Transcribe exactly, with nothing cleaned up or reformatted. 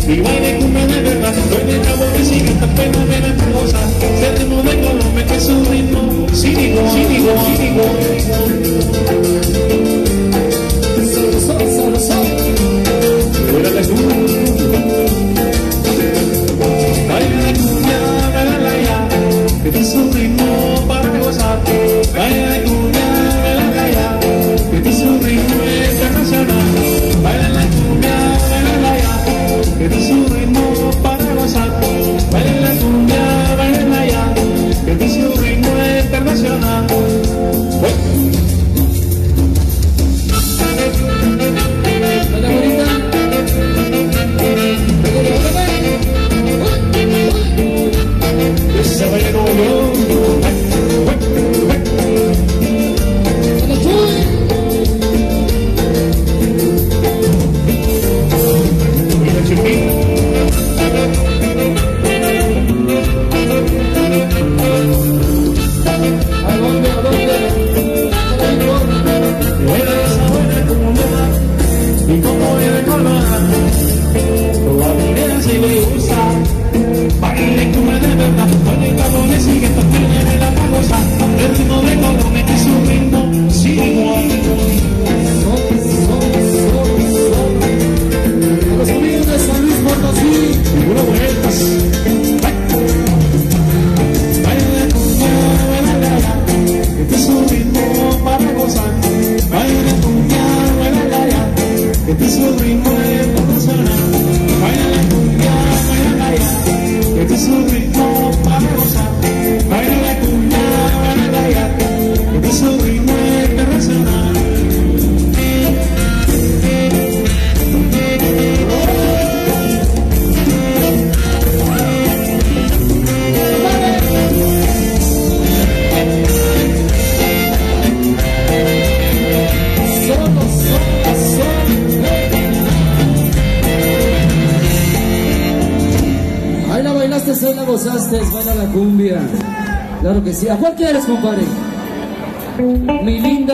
y baile cumbia de verdad. Duele la boca y canta pena, ven a gozar. El ritmo de Colombia que es un ritmo sin igual, sin igual, sin igual. Solo, solo, solo, solo. Fuera de su baile de cumbia, baila ya, que es un ritmo para gozar. Baile de cumbia, baila ya, que es un ritmo internacional. Baila la cumbia, baila ya, que es un ritmo para gozar. Baila la cumbia, baila ya, que es un ritmo internacional. Esa baila como yo. Y como viene colorada, todavía si le gusta, baile como de verdad, baile cabrones y que esta tiene la pagosa, el ritmo de Colombia es un ritmo sin igual. A los amigos de San Luis Potosí, seguro vueltas. Baile cumbia, baila ya, este es un ritmo para gozar. Baile cumbia, baila ya, este es un ritmo internacional. Baila la cumbia, baila ya, este es un ritmo para gozar. Baila la cumbia, baila ya, este es un ritmo internacional. Hoy la gozaste, baila la cumbia. Claro que sí. ¿A cuál quieres, compadre? Mi linda.